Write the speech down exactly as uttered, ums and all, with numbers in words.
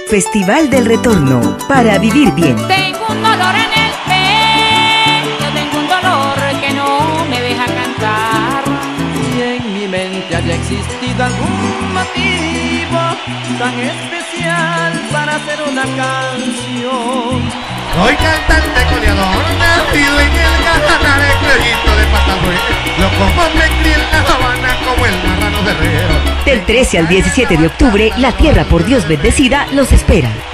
Festival del Retorno, para vivir bien. Tengo un dolor en el pecho, tengo un dolor que no me deja cantar. Si en mi mente haya existido algún motivo tan especial para hacer una canción. Soy cantante coleador, nacido en el Canare, criollito de Patagüe. Lo como me crié en La Habana como el marrano de Herrero. Del trece al diecisiete de octubre, la tierra por Dios bendecida los espera.